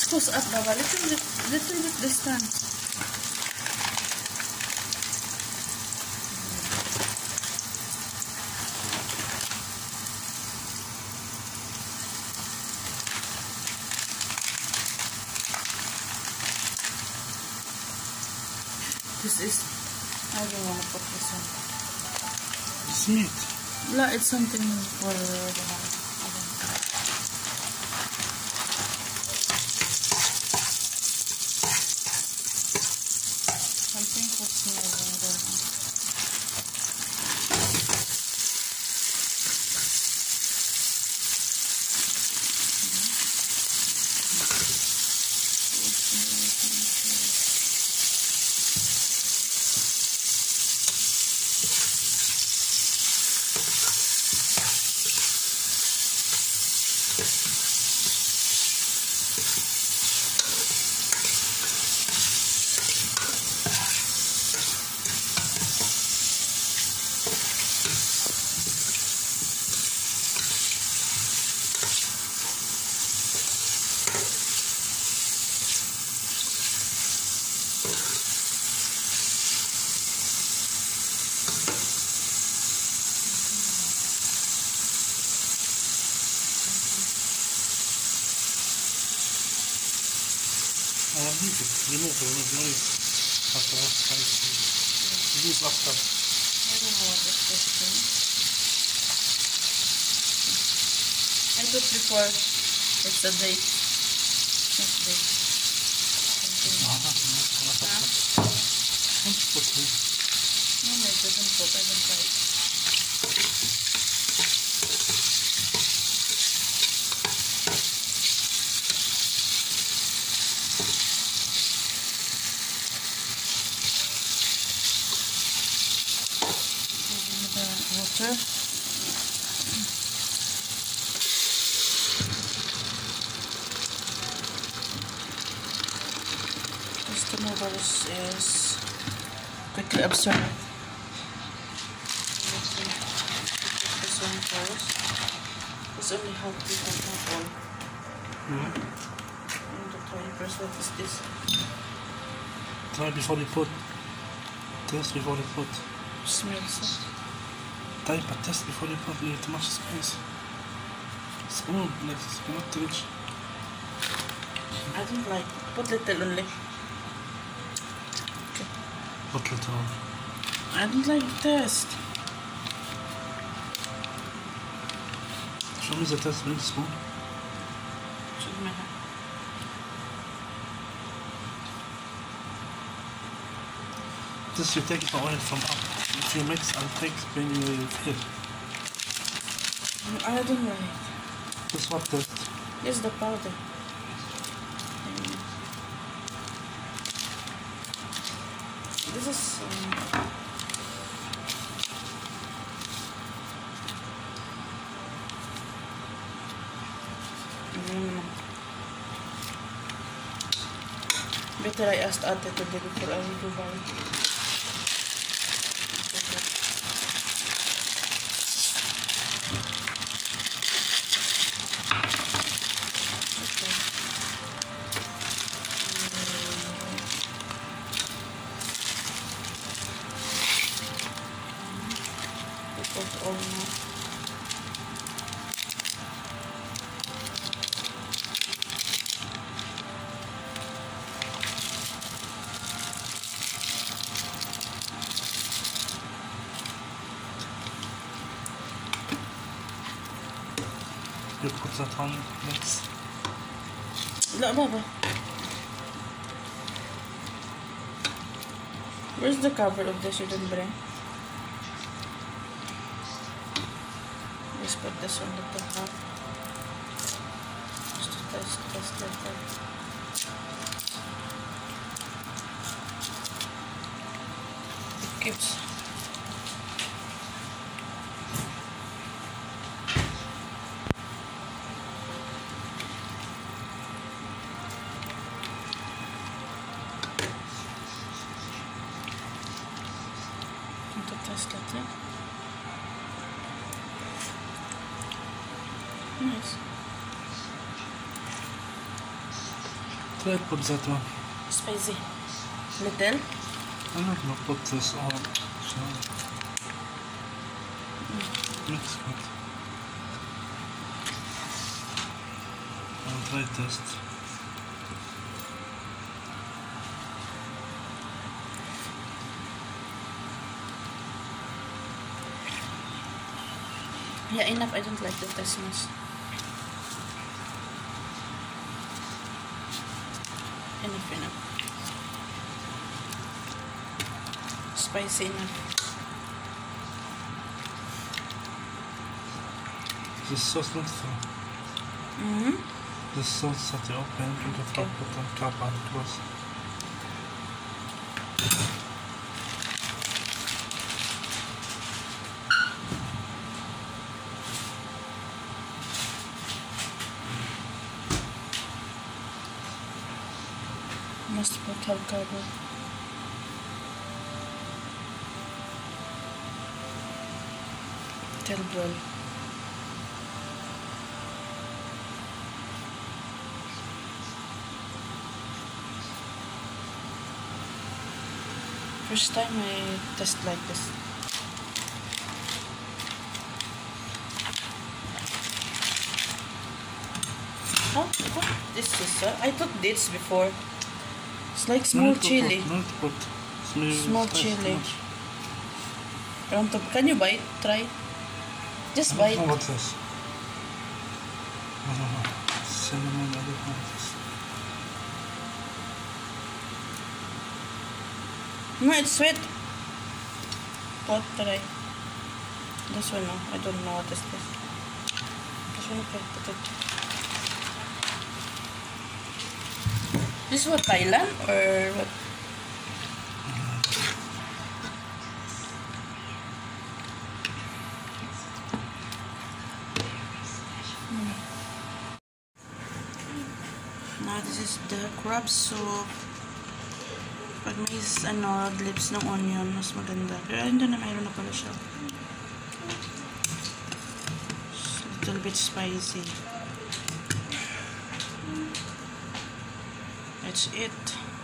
close up, Baba. Little bit this time. This is, I don't want to put this on. It's meat. No, it's something for the oven. Something for small, I don't know. Leave it. Remove noise after spicy. Leave after. I don't know what is this thing. I thought before it's a date. Not date. Something. Don't put it. No, I didn't put. I don't try it. Water. This noodles is quickly absorbed. This one first. It's only half people, not all. I'm going to try first. What is this? Try before you put. Taste before you put. Smells. Type a test before you put too much spice. Spoon, like not too much. I don't like. Put little only. Okay. Put little on. I don't like taste. Show me the test with the spoon. Should my hand. This you take the oil from up. If you mix and take when you feel. I don't like it. This what test? Yes, the powder. This is better I asked Ate today before I will do buy. All now. You put that on next. لا بابا. Where's the cover of this you didn't bring? Just put this on the top. Just to test like that. It keeps. To test it. Nice. Try put that one. Spicy. Little. I'm not gonna put this on. So mix it. I'll try test. Yeah, enough. I don't like the taste much. Enough. Spicy enough. This sauce not full. This sauce that you open, you can put on cap and close. Must put avocado. Till well. First time I test like this. What this is? I thought this before. It's like small chili. Small chili. Can you bite? Try. Just bite. What's this? Cinnamon, I don't know this. No, it's sweet. What? Try. This one, no. I don't know what is this. This one, okay, put it. This is what, Thailand or what? Now this is the crab soup. Pag may lips ng onion, mas maganda. Pero ayun na mayroon na pala siya. It's a little bit spicy. That's it.